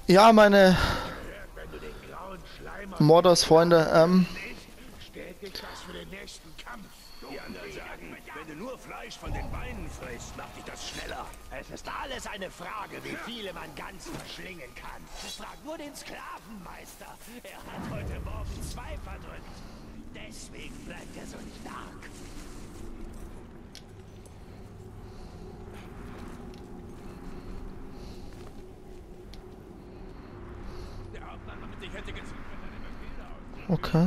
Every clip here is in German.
Ja, meine Wenn du den grauen Schleimer Mordors-Freunde, nicht, stellt dich das für den nächsten Kampf. Die anderen sagen, wenn du nur Fleisch von den Beinen frisst, macht dich das schneller. Es ist alles eine Frage, wie viele man ganz verschlingen kann. Frag nur den Sklavenmeister. Er hat heute Morgen 2 verdrückt. Deswegen bleibt er so stark. Der Hauptmann mit dich hätte gezogen. okay.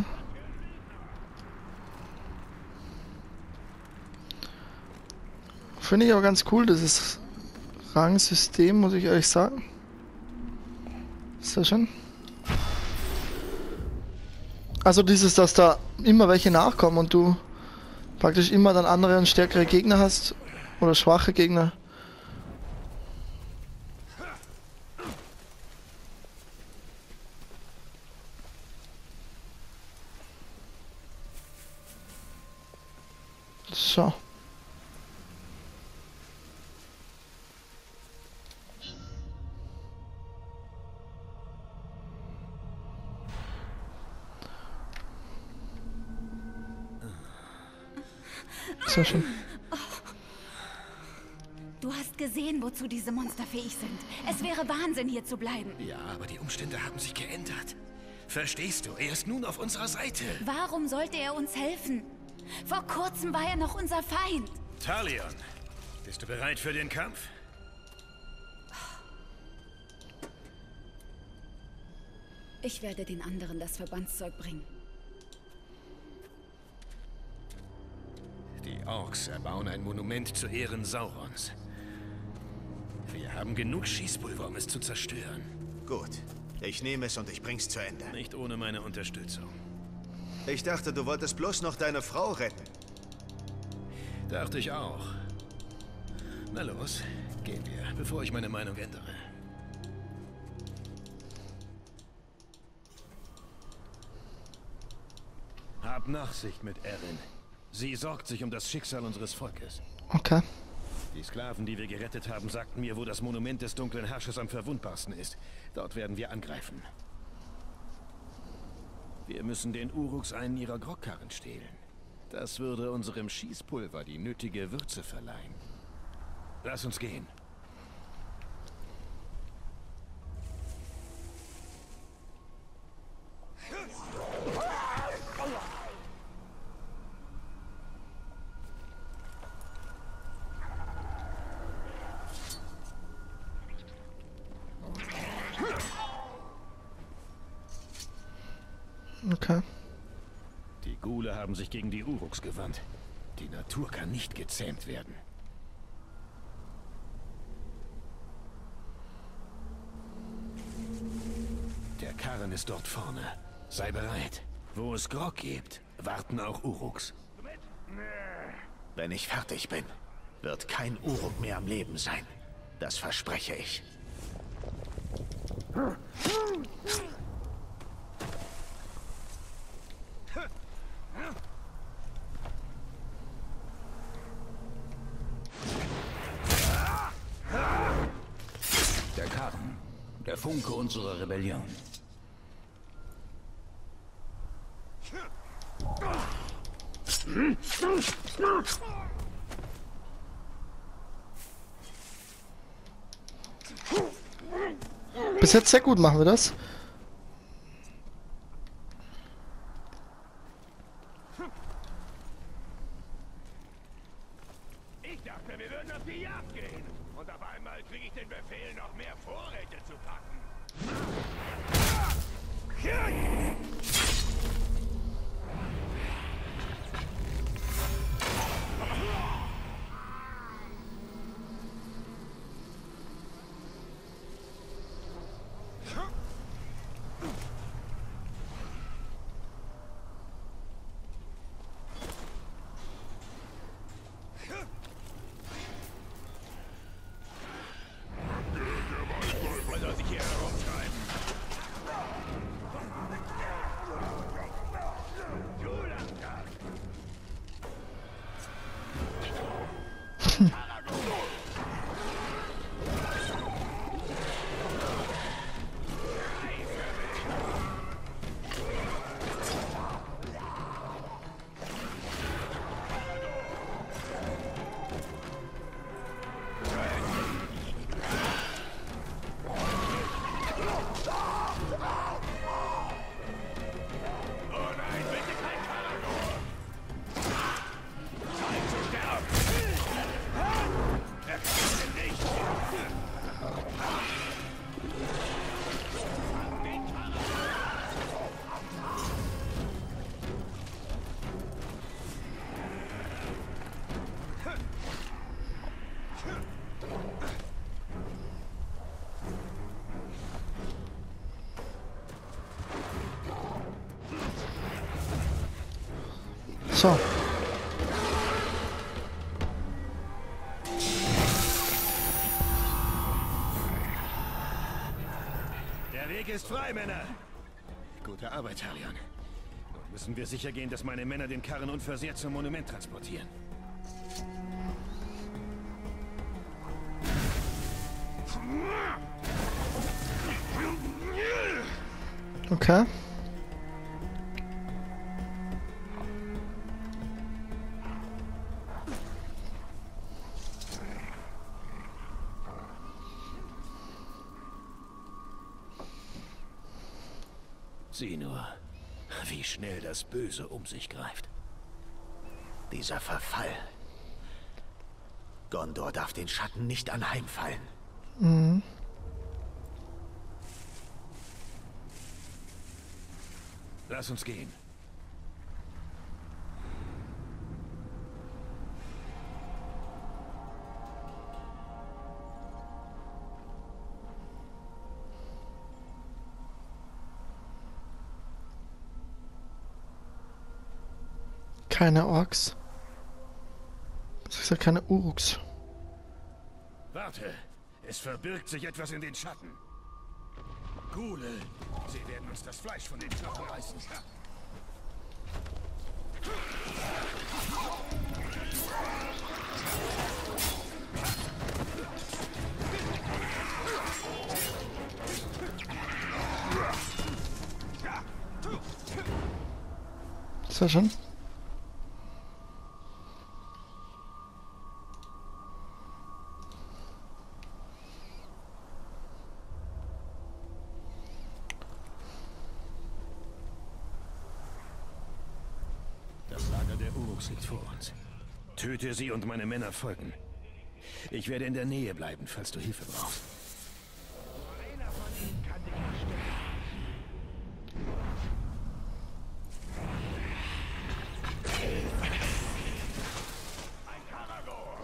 Finde ich aber ganz cool, dieses Rangsystem, muss ich ehrlich sagen. Sehr schön. Also dieses, dass da immer welche nachkommen und du praktisch immer dann andere und stärkere Gegner hast. Oder schwache Gegner. So. Sehr schön. Du hast gesehen, wozu diese Monster fähig sind. Es wäre Wahnsinn, hier zu bleiben. Ja, aber die Umstände haben sich geändert. Verstehst du? Er ist nun auf unserer Seite. Warum sollte er uns helfen? Vor kurzem war er noch unser Feind. Talion, bist du bereit für den Kampf? Ich werde den anderen das Verbandszeug bringen. Die Orks erbauen ein Monument zu Ehren Saurons. Wir haben genug Schießpulver, um es zu zerstören. Gut. Ich nehme es und ich bring's zu Ende. Nicht ohne meine Unterstützung. Ich dachte, du wolltest bloß noch deine Frau retten. Dachte ich auch. Na los, gehen wir, bevor ich meine Meinung ändere. Hab Nachsicht mit Erin. Sie sorgt sich um das Schicksal unseres Volkes. Okay. Die Sklaven, die wir gerettet haben, sagten mir, wo das Monument des dunklen Herrschers am verwundbarsten ist. Dort werden wir angreifen. Wir müssen den Uruks einen ihrer Grogkarren stehlen. Das würde unserem Schießpulver die nötige Würze verleihen. Lass uns gehen. Okay. Die Ghule haben sich gegen die Uruks gewandt. Die Natur kann nicht gezähmt werden. Der Karren ist dort vorne. Sei bereit. Wo es Grog gibt, warten auch Uruks. Wenn ich fertig bin, wird kein Uruk mehr am Leben sein. Das verspreche ich. Der Karren. Der Funke unserer Rebellion. Bis jetzt sehr gut machen wir das. Ich dachte, wir würden auf die Jagd gehen. Und auf einmal kriege ich den Befehl, noch mehr Vorräte zu packen. So. Der Weg ist frei, Männer. Gute Arbeit, Talion. Nun müssen wir sicher gehen, dass meine Männer den Karren unversehrt zum Monument transportieren. Okay. Sieh nur, wie schnell das Böse um sich greift. Dieser Verfall. Gondor darf den Schatten nicht anheimfallen. Mhm. Lass uns gehen. Keine Orks. Was hab ich gesagt? Keine Uruks. Warte, es verbirgt sich etwas in den Schatten. Ghule, sie werden uns das Fleisch von den Knochen reißen. Sehr schön. Das Lager der Uruks liegt vor uns. Töte sie und meine Männer folgen. Ich werde in der Nähe bleiben, falls du Hilfe brauchst. Einer von ihnen kann dich erstellen. Ein Karagor.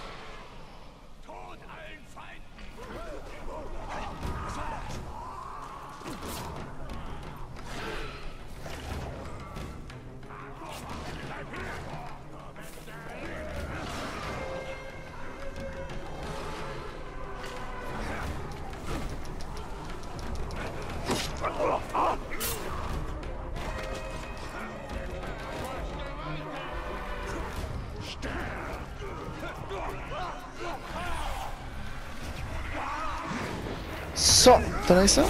Tod allen Feinden. So, der nächste.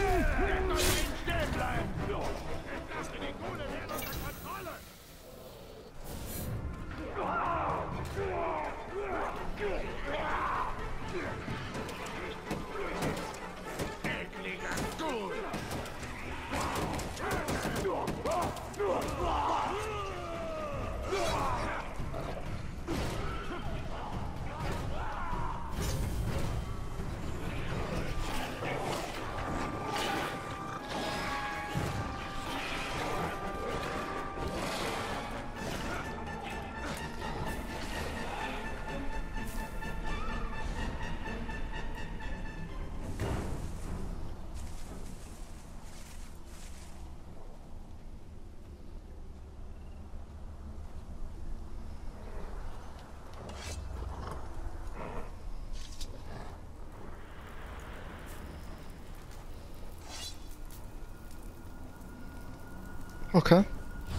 Okay.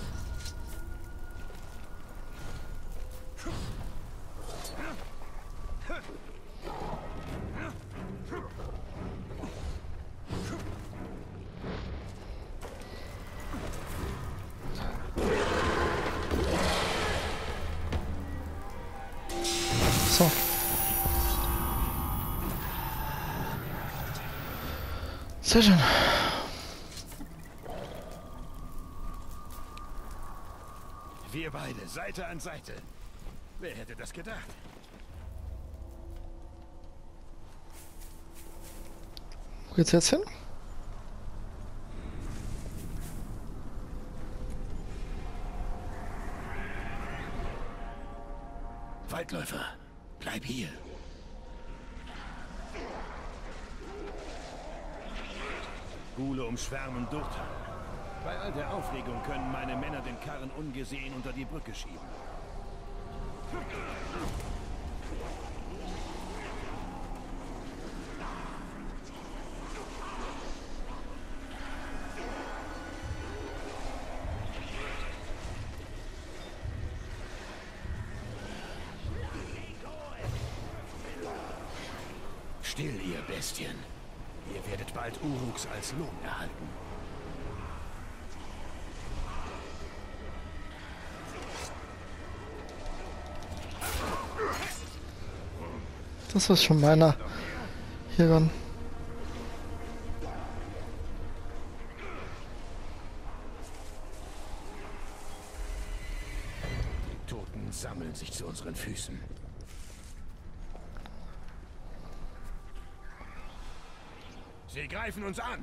So. Sehr schön. Wir beide, Seite an Seite. Wer hätte das gedacht? Wo geht's jetzt hin? Waldläufer, bleib hier. Ghule umschwärmen Durtal. Bei all der Aufregung können meine Männer den Karren ungesehen unter die Brücke schieben. Still, ihr Bestien. Ihr werdet bald Uruks als Lohn erhalten. Das ist schon meiner. Hier ran. Die Toten sammeln sich zu unseren Füßen. Sie greifen uns an!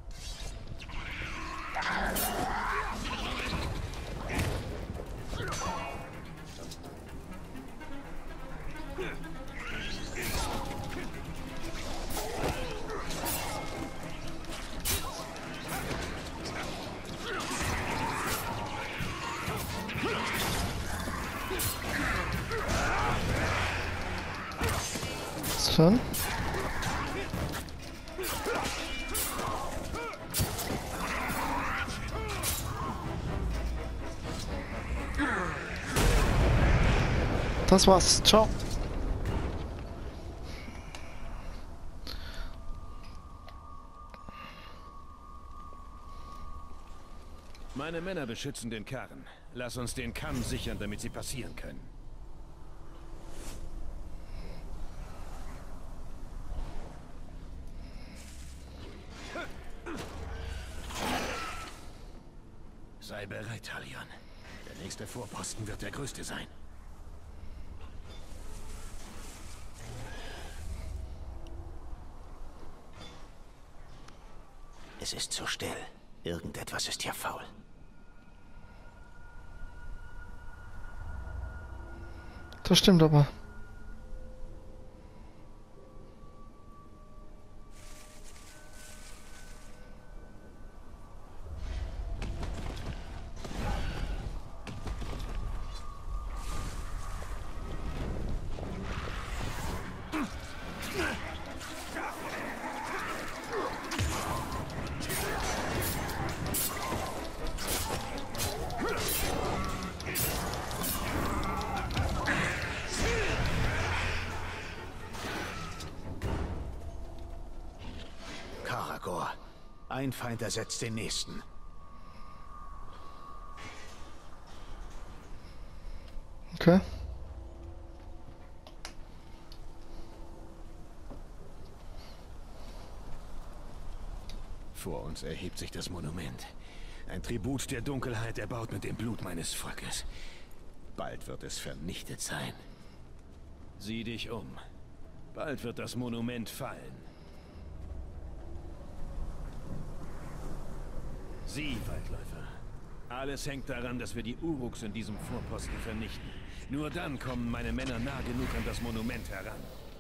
Schon. Das war's. Ciao. Meine Männer beschützen den Karren. Lass uns den Kamm sichern, damit sie passieren können. Sei bereit, Talion. Der nächste Vorposten wird der größte sein. Es ist zu still. Irgendetwas ist hier faul. Das stimmt aber. Karagor. Ein Feind ersetzt den nächsten. Okay. Vor uns erhebt sich das Monument. Ein Tribut der Dunkelheit erbaut mit dem Blut meines Volkes. Bald wird es vernichtet sein. Sieh dich um. Bald wird das Monument fallen. Sieh, Waldläufer. Alles hängt daran, dass wir die Uruks in diesem Vorposten vernichten. Nur dann kommen meine Männer nah genug an das Monument heran.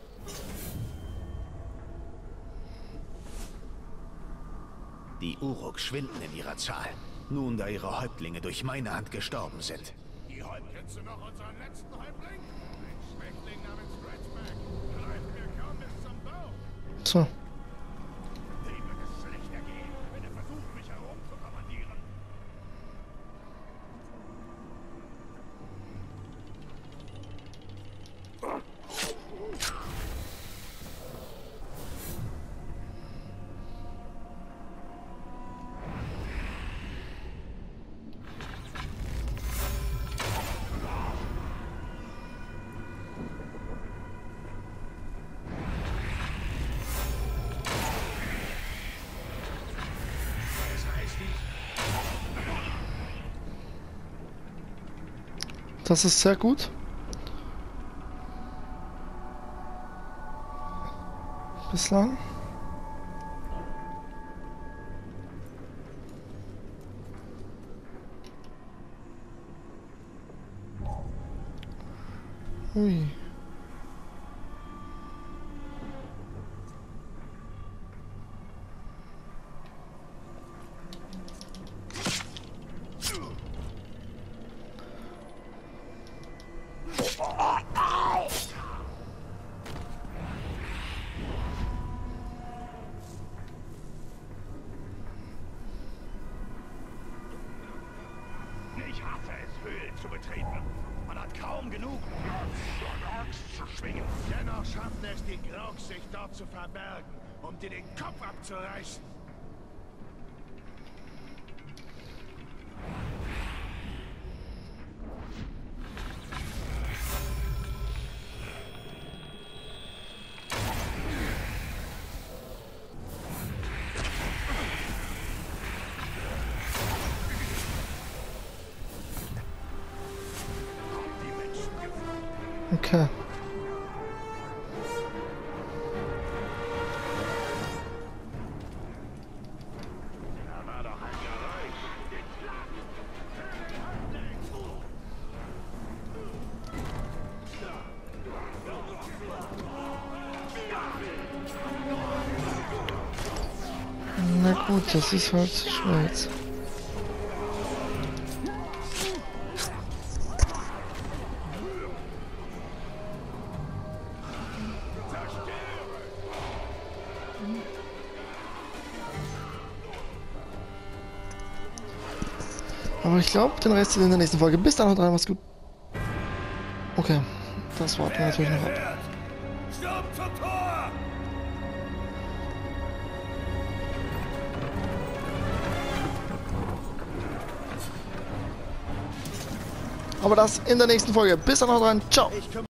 Die Uruks schwinden in ihrer Zahl. Nun, da ihre Häuptlinge durch meine Hand gestorben sind. Die Häuptlinge. Kennst du noch unseren letzten Häuptling? Ein Schwächling namens Redback. Greift mir kaum bis zum Bauch. So. Dem wird es schlechter gehen, wenn er versucht, mich herumzukommandieren. Das ist sehr gut. Bislang. Ui. zu betreten. Man hat kaum genug Axt zu schwingen. Dennoch schaffen es die Grogs, sich dort zu verbergen, um dir den Kopf abzureißen. Okay. Na gut, das ist halt schwer jetzt. Aber ich glaube, den Rest in der nächsten Folge. Bis dann, haut rein, macht's gut. Okay, das warten wir natürlich noch ab. Stopp zum Tor! Aber das in der nächsten Folge. Bis dann, haut rein, ciao.